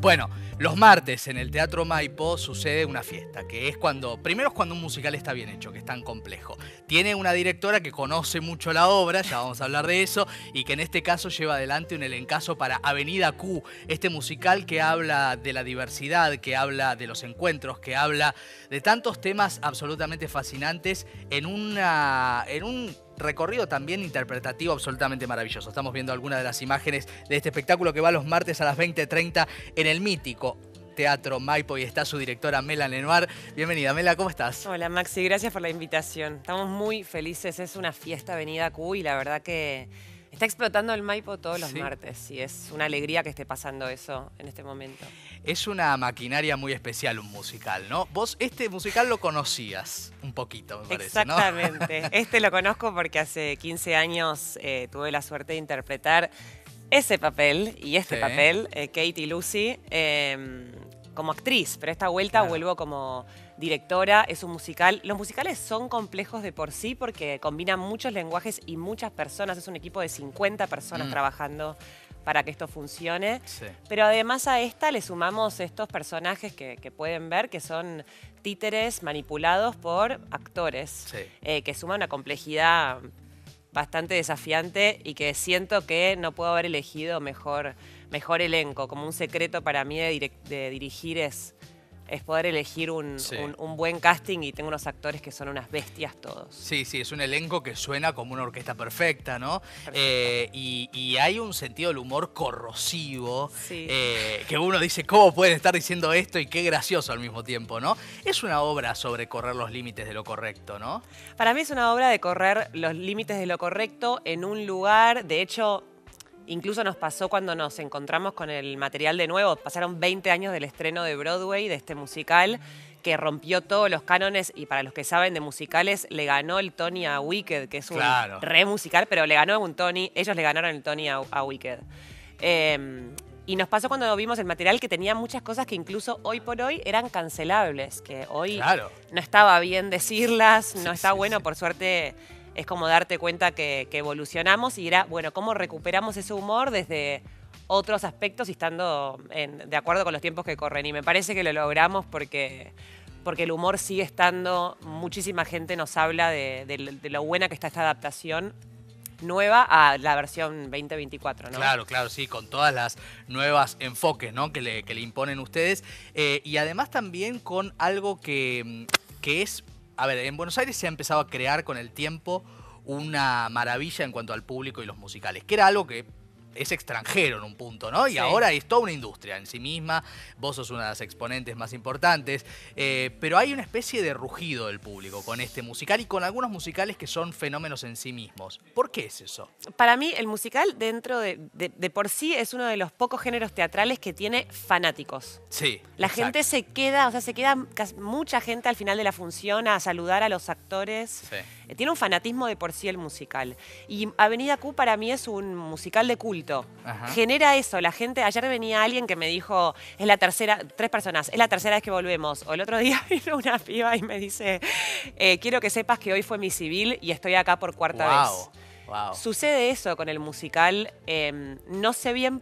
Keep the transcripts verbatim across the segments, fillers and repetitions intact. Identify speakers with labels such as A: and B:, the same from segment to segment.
A: Bueno, los martes en el Teatro Maipo sucede una fiesta, que es cuando, primero es cuando un musical está bien hecho, que es tan complejo. Tiene una directora que conoce mucho la obra, ya vamos a hablar de eso, y que en este caso lleva adelante un elencazo para Avenida Q, este musical que habla de la diversidad, que habla de los encuentros, que habla de tantos temas absolutamente fascinantes en, una, en un recorrido también interpretativo absolutamente maravilloso. Estamos viendo algunas de las imágenes de este espectáculo que va los martes a las veinte treinta en el mítico Teatro Maipo y está su directora Mela Lenoir. Bienvenida, Mela, ¿cómo estás?
B: Hola Maxi, gracias por la invitación. Estamos muy felices, es una fiesta Avenida Q y la verdad que está explotando el Maipo todos los
A: Sí.
B: martes y es una alegría que esté pasando eso en este momento.
A: Es una maquinaria muy especial un musical, ¿no? Vos este musical lo conocías un poquito, me parece, ¿no?
B: Exactamente. Este lo conozco porque hace quince años eh, tuve la suerte de interpretar ese papel y este
A: Sí.
B: papel, eh, Katie Lucy, eh, como actriz, pero esta vuelta
A: Claro.
B: vuelvo como directora. Es un musical. Los musicales son complejos de por sí porque combinan muchos lenguajes y muchas personas. Es un equipo de cincuenta personas
A: Mm.
B: trabajando para que esto funcione.
A: Sí.
B: Pero además a esta le sumamos estos personajes que, que pueden ver que son títeres manipulados por actores,
A: Sí.
B: eh, que suman una complejidad bastante desafiante y que siento que no puedo haber elegido mejor, mejor elenco. Como un secreto para mí de, direc- de dirigir es, es poder elegir un,
A: Sí.
B: un- un buen casting y tengo unos actores que son unas bestias todos.
A: Sí, sí, es un elenco que suena como una orquesta perfecta, ¿no? Eh, y, y hay un sentido del humor corrosivo,
B: Sí.
A: eh, que uno dice, ¿cómo pueden estar diciendo esto? Y qué gracioso al mismo tiempo, ¿no? Es una obra sobre correr los límites de lo correcto, ¿no?
B: Para mí es una obra de correr los límites de lo correcto en un lugar. De hecho, incluso nos pasó cuando nos encontramos con el material de nuevo. Pasaron veinte años del estreno de Broadway, de este musical, que rompió todos los cánones y para los que saben de musicales, le ganó el Tony a Wicked, que es un
A: Claro.
B: re musical, pero le ganó un Tony. Ellos le ganaron el Tony a, a Wicked. Eh, y nos pasó cuando vimos el material que tenía muchas cosas que incluso hoy por hoy eran cancelables, que hoy
A: Claro.
B: no estaba bien decirlas, no
A: Sí,
B: está
A: sí,
B: bueno,
A: sí.
B: por suerte es como darte cuenta que, que evolucionamos y era, bueno, cómo recuperamos ese humor desde otros aspectos y estando en- de acuerdo con los tiempos que corren. Y me parece que lo logramos porque, porque el humor sigue estando, muchísima gente nos habla de, de- de lo buena que está esta adaptación nueva a la versión veinte veinticuatro, ¿no?
A: Claro, claro, sí, con todas las nuevas enfoques, ¿no? que, le, que le imponen ustedes. Eh, y además también con algo que, mm, que es... A ver, en Buenos Aires se ha empezado a crear con el tiempo una maravilla en cuanto al público y los musicales, que era algo que es extranjero en un punto, ¿no? Y
B: Sí.
A: ahora es toda una industria en sí misma, vos sos una de las exponentes más importantes, eh, pero hay una especie de rugido del público con este musical y con algunos musicales que son fenómenos en sí mismos. ¿Por qué es eso?
B: Para mí, el musical, dentro de, de- de por sí, es uno de los pocos géneros teatrales que tiene fanáticos.
A: Sí.
B: La
A: exacto.
B: gente se queda, o sea, se queda cas- mucha gente al final de la función a saludar a los actores.
A: Sí.
B: Eh, Tiene un fanatismo de por sí el musical. Y Avenida Q para mí es un musical de culto.
A: Ajá.
B: Genera eso. La gente, ayer venía alguien que me dijo, es la tercera, tres personas, es la tercera vez que volvemos. O el otro día vino una piba y me dice, eh, quiero que sepas que hoy fue mi civil y estoy acá por cuarta
A: Wow,
B: vez.
A: wow.
B: Sucede eso con el musical. eh, no sé bien.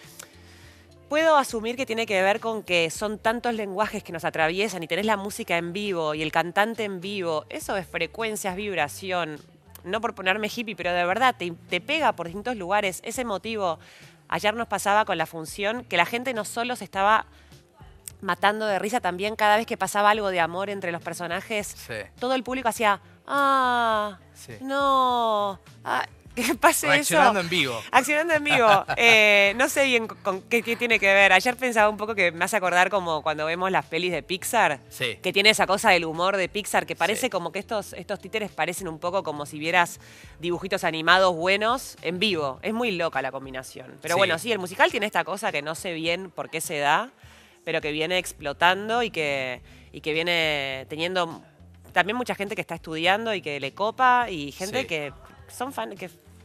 B: Puedo asumir que tiene que ver con que son tantos lenguajes que nos atraviesan y tenés la música en vivo y el cantante en vivo. Eso es frecuencias, vibración. No por ponerme hippie, pero de verdad te, te pega por distintos lugares. Ese motivo. Ayer nos pasaba con la función que la gente no solo se estaba matando de risa, también cada vez que pasaba algo de amor entre los personajes,
A: Sí.
B: todo el público hacía, ah,
A: Sí.
B: no, ah, que pase
A: Reaccionando
B: eso.
A: en vivo.
B: Accionando en vivo. Eh, no sé bien con, con qué, qué tiene que ver. Ayer pensaba un poco que me hace acordar como cuando vemos las pelis de Pixar,
A: Sí.
B: que tiene esa cosa del humor de Pixar, que parece
A: Sí.
B: como que estos, estos títeres parecen un poco como si vieras dibujitos animados buenos en vivo. Es muy loca la combinación. Pero
A: Sí.
B: bueno, sí, el musical tiene esta cosa que no sé bien por qué se da, pero que viene explotando y que, y que viene teniendo también mucha gente que está estudiando y que le copa y gente
A: Sí.
B: que son fan, que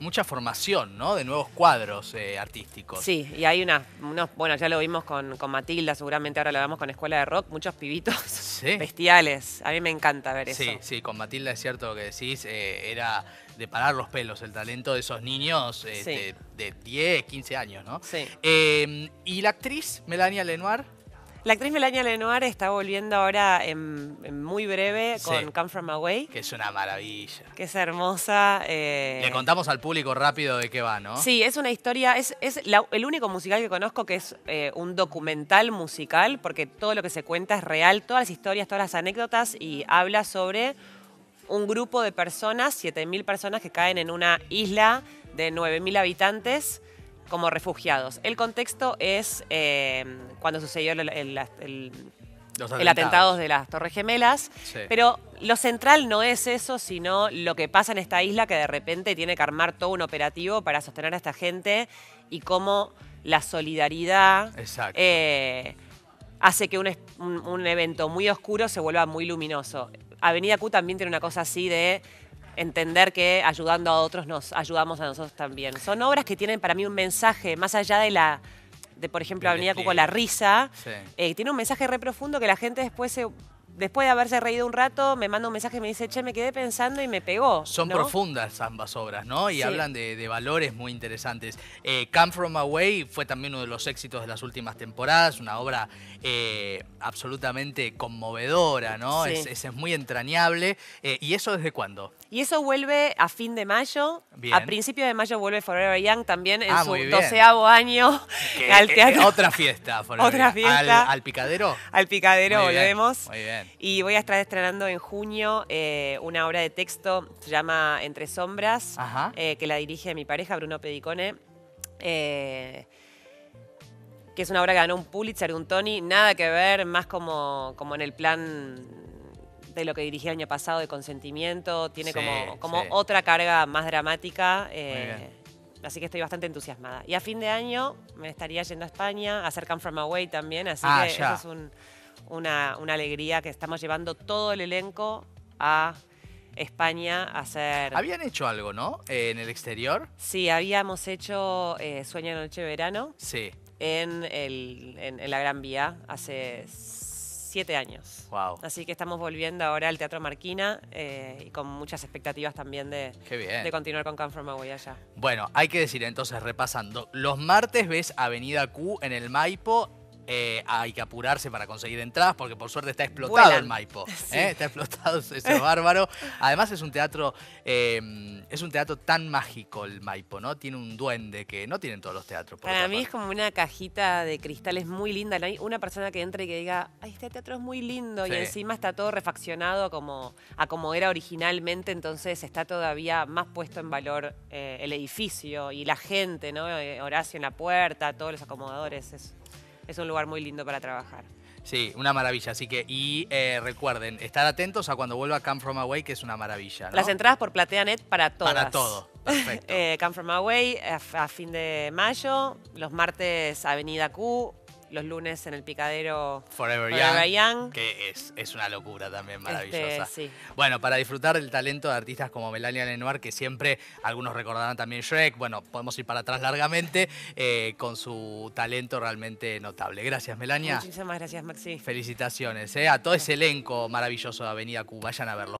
A: mucha formación, ¿no? De nuevos cuadros eh, artísticos.
B: Sí, y hay una, unos, bueno, ya lo vimos con, con Matilda, seguramente ahora lo vemos con Escuela de Rock, muchos pibitos
A: Sí.
B: bestiales. A mí me encanta ver
A: Sí,
B: eso.
A: sí, con Matilda es cierto lo que decís, eh, era de parar los pelos el talento de esos niños eh,
B: Sí.
A: de, de diez, quince años, ¿no?
B: Sí.
A: Eh, ¿Y la actriz Melania Lenoir?
B: La actriz Melania Lenoir está volviendo ahora en, en muy breve
A: Sí.
B: con Come From Away,
A: Que es una maravilla.
B: que es hermosa. eh,
A: Le contamos al público rápido de qué va, ¿no?
B: Sí, es una historia, es, es la- el único musical que conozco que es eh, un documental musical, porque todo lo que se cuenta es real, todas las historias, todas las anécdotas, y habla sobre un grupo de personas, siete mil personas que caen en una isla de nueve mil habitantes como refugiados. El contexto es eh, cuando sucedió el, el- el-
A: Los
B: el atentado de las Torres Gemelas,
A: Sí.
B: pero lo central no es eso, sino lo que pasa en esta isla que de repente tiene que armar todo un operativo para sostener a esta gente y cómo la solidaridad
A: Exacto.
B: eh, hace que un, es- un- un evento muy oscuro se vuelva muy luminoso. Avenida Q también tiene una cosa así de entender que ayudando a otros nos ayudamos a nosotros también. Son obras que tienen para mí un mensaje, más allá de la, de por ejemplo,
A: Del
B: Avenida Q
A: despliegue.
B: con la risa,
A: Sí.
B: eh, tiene un mensaje re profundo que la gente después se... Después de haberse reído un rato, me manda un mensaje y me dice, che, me quedé pensando y me pegó.
A: Son
B: ¿no?
A: profundas ambas obras, ¿no? Y
B: Sí.
A: hablan de, de valores muy interesantes. Eh, Come From Away fue también uno de los éxitos de las últimas temporadas, una obra eh, absolutamente conmovedora, ¿no?
B: Sí.
A: Es, es- es muy entrañable. Eh, ¿Y eso desde cuándo?
B: Y eso vuelve a fin de mayo.
A: Bien.
B: A principio de mayo vuelve Forever Young también en
A: Ah,
B: su
A: muy bien.
B: doceavo año
A: Que,
B: al
A: eh,
B: teatro.
A: eh, otra fiesta. por
B: Otra
A: ahí.
B: fiesta.
A: ¿Al, al picadero?
B: Al picadero
A: Muy bien,
B: volvemos.
A: muy bien.
B: Y voy a estar estrenando en junio eh, una obra de texto, se llama Entre Sombras,
A: Ajá.
B: eh, que la dirige mi pareja, Bruno Pedicone. eh, que es una obra que ganó un Pulitzer, un Tony, nada que ver, más como, como en el plan de lo que dirigí el año pasado de consentimiento, tiene
A: Sí,
B: como, como
A: sí.
B: otra carga más dramática. eh,
A: bien.
B: Así que estoy bastante entusiasmada. Y a fin de año me estaría yendo a España a hacer Come From Away también, así
A: Ah,
B: que
A: ya.
B: eso es un- una, una alegría que estamos llevando todo el elenco a España a hacer...
A: Habían hecho algo, ¿no? Eh, en el exterior.
B: Sí, habíamos hecho eh, Sueña Noche de Verano
A: Sí.
B: en, el, en, en la Gran Vía hace siete años.
A: Wow.
B: Así que estamos volviendo ahora al Teatro Marquina eh, y con muchas expectativas también de,
A: Qué bien.
B: de continuar con Come From Away allá.
A: Bueno, hay que decir entonces, repasando, los martes ves Avenida Q en el Maipo. Eh, hay que apurarse para conseguir entradas porque por suerte está explotado
B: Vuelan.
A: el Maipo.
B: Sí.
A: ¿eh? Está explotado, eso es bárbaro. Además es un teatro eh, es un teatro tan mágico el Maipo, ¿no? Tiene un duende que no tienen todos los teatros. por
B: Para
A: otra
B: mí es
A: parte.
B: como una cajita de cristales muy linda. No hay una persona que entre y que diga, ay, este teatro es muy lindo.
A: Sí.
B: Y encima está todo refaccionado como, a como era originalmente. Entonces está todavía más puesto en valor eh, el edificio y la gente, ¿no? Eh, Horacio en la puerta, todos los acomodadores. Es, es un lugar muy lindo para trabajar.
A: Sí, una maravilla. Así que, y eh, recuerden, estar atentos a cuando vuelva Come From Away, que es una maravilla, ¿no?
B: Las entradas por PlateaNet para todas.
A: Para todo. Perfecto.
B: Eh, Come From Away a, a fin de mayo. Los martes Avenida Q. Los lunes en el Picadero
A: Forever,
B: Forever
A: Young,
B: Young.
A: que es, es una locura también
B: Este,
A: maravillosa.
B: sí.
A: Bueno, para disfrutar del talento de artistas como Melania Lenoir, que siempre, algunos recordarán también Shrek, bueno, podemos ir para atrás largamente, eh, con su talento realmente notable. Gracias, Melania.
B: Muchísimas gracias, Maxi.
A: Felicitaciones eh, a todo ese elenco maravilloso de Avenida Q. Vayan a verlo.